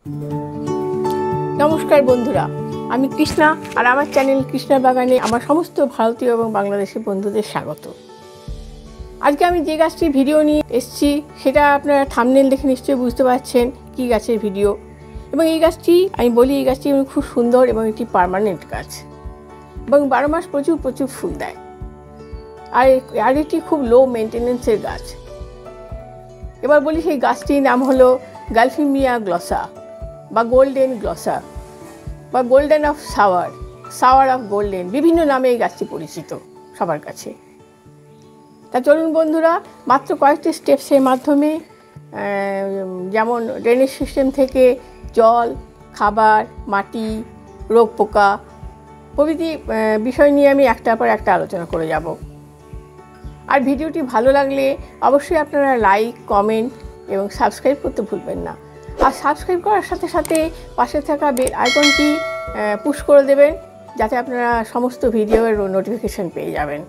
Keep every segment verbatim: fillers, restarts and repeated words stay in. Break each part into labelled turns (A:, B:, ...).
A: নমস্কার বন্ধুরা, আমি কৃষ্ণা আর আমার চ্যানেল কৃষ্ণা বাগানে আমার সমস্ত ভারতীয় এবং বাংলাদেশের বন্ধুদের স্বাগত। আজকে আমি যে গাছটির ভিডিও নিয়ে এসেছি সেটা আপনারা থাম্বনেল দেখে নিশ্চয়ই বুঝতে পারছেন কী গাছের ভিডিও। এবং এই গাছটি আমি বলি এই গাছটি খুব সুন্দর এবং একটি পার্মানেন্ট গাছ এবং বারো মাস প্রচুর প্রচুর ফুল দেয়। আর আর এটি খুব লো মেনটেনেন্সের গাছ। এবার বলি সেই গাছটির নাম হলো গালফিমিয়া গ্লসা বা গোল্ডেন গ্লসা বা golden of shower, shower of golden, বিভিন্ন নামে এই গাছটি পরিচিত সবার কাছে। তা চলুন বন্ধুরা, মাত্র কয়েকটি স্টেপসের মাধ্যমে যেমন ড্রেনেজ সিস্টেম থেকে জল, খাবার, মাটি, রোগ পোকা প্রভৃতি বিষয় নিয়ে আমি একটার পর একটা আলোচনা করে যাব। আর ভিডিওটি ভালো লাগলে অবশ্যই আপনারা লাইক, কমেন্ট এবং সাবস্ক্রাইব করতে ভুলবেন না। আর সাবস্ক্রাইব করার সাথে সাথে পাশে থাকা বেল আইকনটি পুশ করে দেবেন যাতে আপনারা সমস্ত ভিডিওর নোটিফিকেশন পেয়ে যাবেন।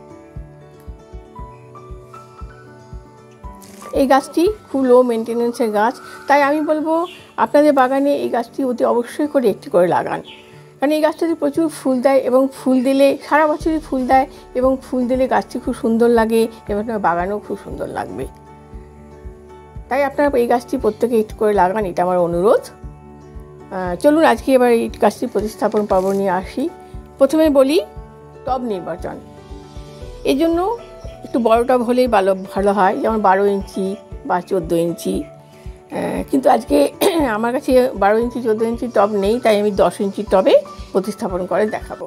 A: এই গাছটি খুব লো মেনটেনেন্সের গাছ, তাই আমি বলবো আপনাদের বাগানে এই গাছটি অতি অবশ্যই করে একটি করে লাগান। কারণ এই গাছটাতে প্রচুর ফুল দেয় এবং ফুল দিলে সারা বছরই ফুল দেয় এবং ফুল দিলে গাছটি খুব সুন্দর লাগে এবং বাগানেও খুব সুন্দর লাগবে। তাই আপনারা এই গাছটি প্রত্যেকে একটু করে লাগান, এটা আমার অনুরোধ। চলুন আজকে এবার এই গাছটি প্রতিস্থাপন পর্ব নিয়ে আসি। প্রথমে বলি টব নির্বাচন। এই জন্য একটু বড় টব হলেই ভালো ভালো হয়, যেমন বারো ইঞ্চি বা চোদ্দো ইঞ্চি। কিন্তু আজকে আমার কাছে বারো ইঞ্চি চোদ্দো ইঞ্চি টব নেই, তাই আমি দশ ইঞ্চি টবে প্রতিস্থাপন করে দেখাবো।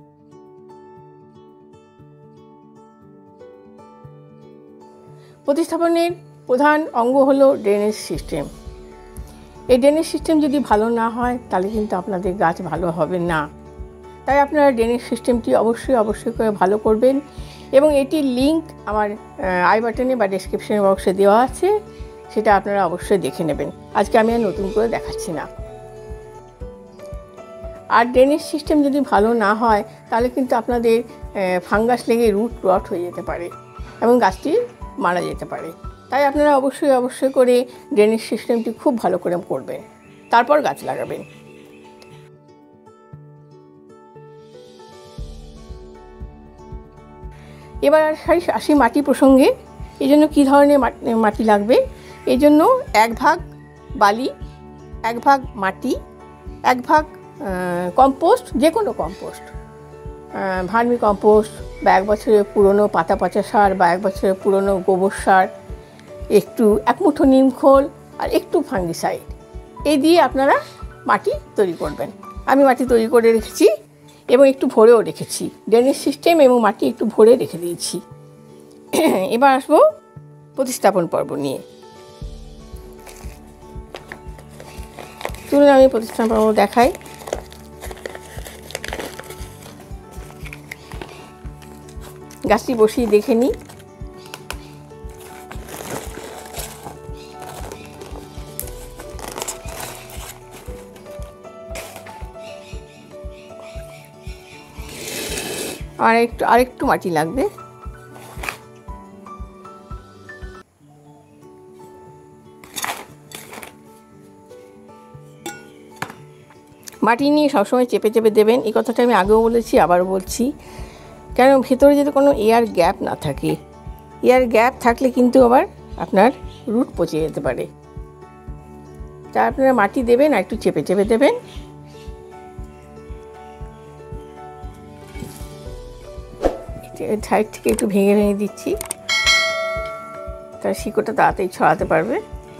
A: প্রতিস্থাপনের প্রধান অঙ্গ হলো ড্রেনেজ সিস্টেম। এই ড্রেনেজ সিস্টেম যদি ভালো না হয় তাহলে কিন্তু আপনাদের গাছ ভালো হবে না। তাই আপনারা ড্রেনেজ সিস্টেমটি অবশ্যই অবশ্যই করে ভালো করবেন এবং এটির লিঙ্ক আমার আই বাটনে বা ডেসক্রিপশন বক্সে দেওয়া আছে, সেটা আপনারা অবশ্যই দেখে নেবেন। আজকে আমি আর নতুন করে দেখাচ্ছি না। আর ড্রেনেজ সিস্টেম যদি ভালো না হয় তাহলে কিন্তু আপনাদের ফাঙ্গাস লেগে রুট রট হয়ে যেতে পারে এবং গাছটি মারা যেতে পারে। তাই আপনারা অবশ্যই অবশ্যই করে ড্রেনেজ সিস্টেমটি খুব ভালো করে করবেন, তারপর গাছ লাগাবেন। এবার আসি মাটি প্রসঙ্গে। এই জন্য কী ধরনের মাটি লাগবে? এই জন্য এক ভাগ বালি, এক ভাগ মাটি, এক ভাগ কম্পোস্ট, যে কোনো কম্পোস্ট, ভার্মি কম্পোস্ট বা এক বছরের পুরনো পাতা পচা সার বা এক বছরের পুরনো গোবর সার, একটু এক মুঠো নিমখোল আর একটু ফাঙ্গিসাইড, এই দিয়ে আপনারা মাটি তৈরি করবেন। আমি মাটি তৈরি করে রেখেছি এবং একটু ভরেও রেখেছি, ড্রেনেজ সিস্টেম এবং মাটি একটু ভরে রেখে দিয়েছি। এবার আসবো প্রতিস্থাপন পর্ব নিয়ে। চলুন আমি প্রতিস্থাপন পর্ব দেখাই। গাছটি বসিয়ে দেখে নিই। আর একটু আরেকটু মাটি লাগবে। মাটি নিয়ে সবসময় চেপে চেপে দেবেন, এই কথাটা আমি আগেও বলেছি আবারও বলছি, কেন ভেতরে যদি কোনো এয়ার গ্যাপ না থাকে। এয়ার গ্যাপ থাকলে কিন্তু আবার আপনার রুট পচে যেতে পারে। তা আপনারা মাটি দেবেন আর একটু চেপে চেপে দেবেন। সাইড থেকে একটু ভেঙে ভেঙে দিচ্ছি, তার শিকড়টা তাড়াতাড়ি ছড়াতে পারবে।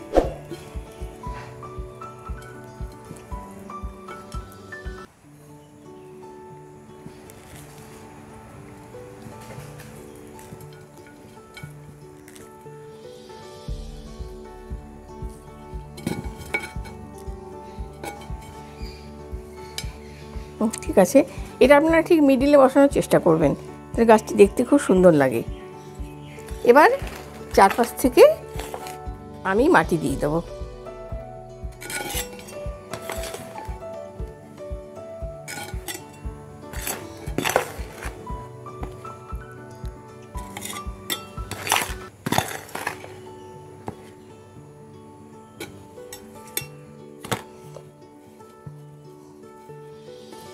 A: ঠিক আছে, এটা আপনারা ঠিক মিডিলে বসানোর চেষ্টা করবেন, তাহলে গাছটি দেখতে খুব সুন্দর লাগে। এবার চারপাশ থেকে আমি মাটি দিয়ে দেবো।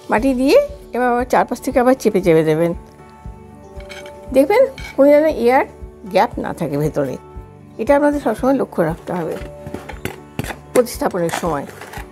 A: মাটি দিয়ে এবার আবার চারপাশ থেকে আবার চেপে চেপে দেবেন। দেখবেন কোনো যেন এয়ার গ্যাপ না থাকে ভেতরে। এটা আপনাদের সবসময় লক্ষ্য রাখতে হবে প্রতিস্থাপনের সময়।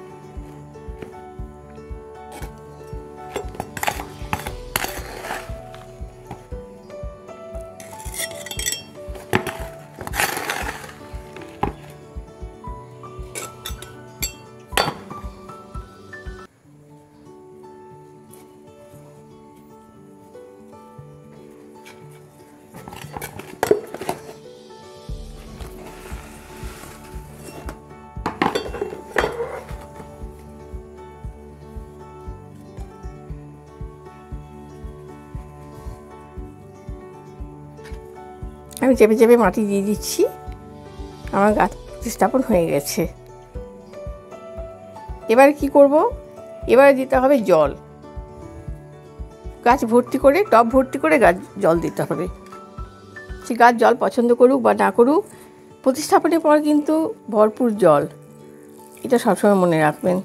A: আমি চেপে চেপে মাটি দিয়ে দিচ্ছি। আমার গাছ প্রতিস্থাপন হয়ে গেছে। এবার কি করব, এবার দিতে হবে জল। গাছ ভর্তি করে, টব ভর্তি করে গাছ জল দিতে হবে। সে গাছ জল পছন্দ করুক বা না করুক, প্রতিস্থাপনের পর কিন্তু ভরপুর জল, এটা সবসময় মনে রাখবেন।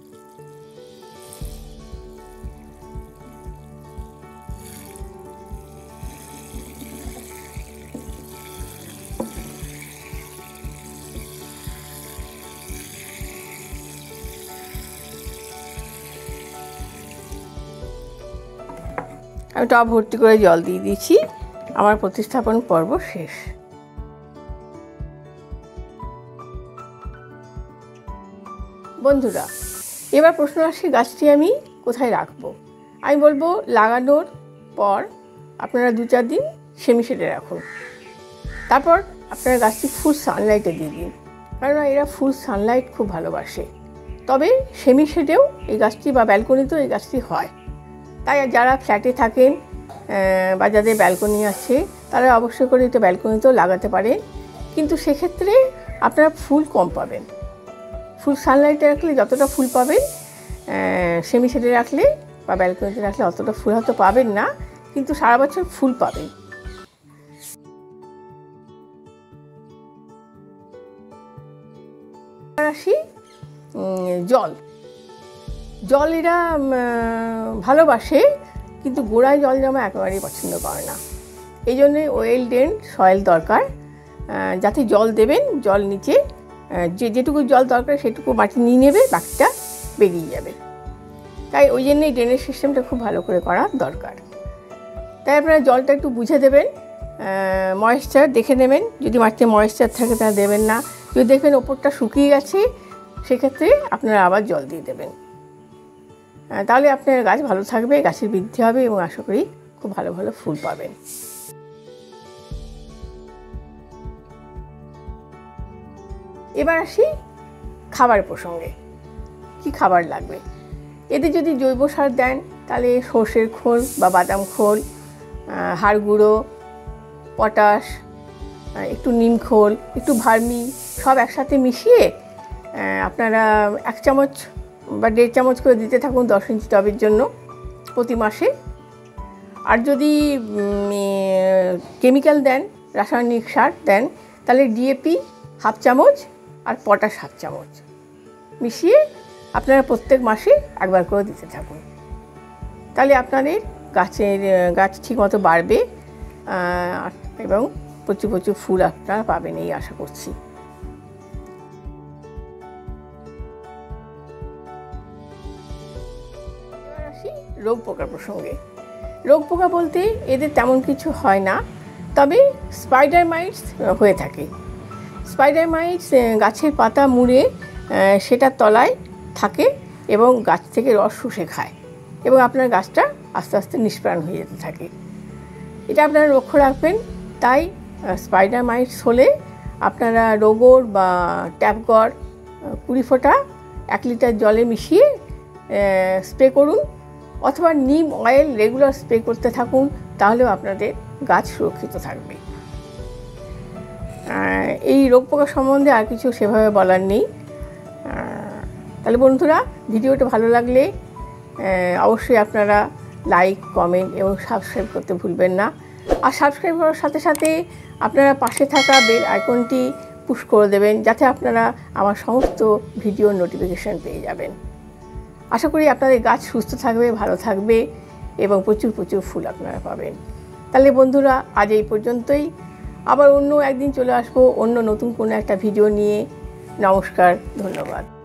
A: আমি টব ভর্তি করে জল দিয়ে দিয়েছি। আমার প্রতিস্থাপন পর্ব শেষ। বন্ধুরা, এবার প্রশ্ন আসছে গাছটি আমি কোথায় রাখবো। আমি বলবো লাগানোর পর আপনারা দু চার দিন সেমি শেডে রাখুন। তারপর আপনারা গাছটি ফুল সানলাইটে দিয়ে দিন, কারণ এরা ফুল সানলাইট খুব ভালোবাসে। তবে সেমি শেডেও এই গাছটি বা ব্যালকনিতেও এই গাছটি হয়। তাই যারা ফ্ল্যাটে থাকেন বা যাদের ব্যালকনি আছে তারা অবশ্যই করে এটা ব্যালকনিতেও লাগাতে পারে, কিন্তু সেক্ষেত্রে আপনারা ফুল কম পাবেন। ফুল সানলাইটে রাখলে যতটা ফুল পাবেন, সেমি শেডে রাখলে বা ব্যালকনিতে রাখলে অতটা ফুল হয়তো পাবেন না, কিন্তু সারা বছর ফুল পাবেন। আসি জল। জল এরা ভালোবাসে, কিন্তু গোড়ায় জল জমা একেবারেই পছন্দ করে না। এই জন্যে ওয়েল ড্রেন সয়েল দরকার। যাতে জল দেবেন, জল নিচে যে যেটুকু জল দরকার সেটুকু মাটি নিয়ে নেবে, বাকিটা বেরিয়ে যাবে। তাই ওই জন্যই ড্রেনেজ সিস্টেমটা খুব ভালো করে করা দরকার। তাই আপনারা জলটা একটু বুঝে দেবেন, ময়েশ্চার দেখে নেবেন। যদি মাটিতে ময়েশ্চার থাকে তা দেবেন না। যদি দেখবেন ওপরটা শুকিয়ে গেছে, সেক্ষেত্রে আপনারা আবার জল দিয়ে দেবেন। তাহলে আপনার গাছ ভালো থাকবে, গাছের বৃদ্ধি হবে এবং আশা করি খুব ভালো ভালো ফুল পাবেন। এবার আসি খাবার প্রসঙ্গে। কি খাবার লাগবে? এতে যদি জৈব সার দেন তাহলে সর্ষের খোল বা বাদাম খোল, হাড় গুঁড়ো, পটাশ, একটু নিম খোল, একটু ভার্মি সব একসাথে মিশিয়ে আপনারা এক চামচ বা দেড় চামচ করে দিতে থাকুন দশ ইঞ্চি টবের জন্য প্রতি মাসে। আর যদি কেমিক্যাল দেন, রাসায়নিক সার দেন, তাহলে ডিএপি হাফ চামচ আর পটাশ হাফ চামচ মিশিয়ে আপনারা প্রত্যেক মাসে একবার করে দিতে থাকুন। তাহলে আপনাদের গাছের গাছ ঠিকমতো বাড়বে এবং প্রচুর প্রচুর ফুল আপনারা পাবেন, এই আশা করছি। এবার আসি রোগ পোকার প্রসঙ্গে। রোগ পোকা বলতে এদের তেমন কিছু হয় না, তবে স্পাইডার মাইটস হয়ে থাকে। স্পাইডার মাইটস গাছের পাতা মুড়ে সেটার তলায় থাকে এবং গাছ থেকে রস শুষে খায় এবং আপনার গাছটা আস্তে আস্তে নিষ্প্রাণ হয়ে যেতে থাকে। এটা আপনারা লক্ষ্য রাখবেন। তাই স্পাইডার মাইটস হলে আপনারা রোগর বা ট্যাপগড় কুড়ি ফোঁটা এক লিটার জলে মিশিয়ে স্প্রে করুন, অথবা নিম অয়েল রেগুলার স্প্রে করতে থাকুন, তাহলেও আপনাদের গাছ সুরক্ষিত থাকবে। এই রোগ পোকা সম্বন্ধে আর কিছু সেভাবে বলার নেই। তাহলে বন্ধুরা, ভিডিওটা ভালো লাগলে অবশ্যই আপনারা লাইক, কমেন্ট এবং সাবস্ক্রাইব করতে ভুলবেন না। আর সাবস্ক্রাইব করার সাথে সাথে আপনারা পাশে থাকা বেল আইকনটি পুশ করে দেবেন, যাতে আপনারা আমার সমস্ত ভিডিওর নোটিফিকেশান পেয়ে যাবেন। আশা করি আপনাদের গাছ সুস্থ থাকবে, ভালো থাকবে এবং প্রচুর প্রচুর ফুল আপনারা পাবেন। তাহলে বন্ধুরা, আজ এই পর্যন্তই। আবার অন্য একদিন চলে আসবো অন্য নতুন কোনো একটা ভিডিও নিয়ে। নমস্কার, ধন্যবাদ।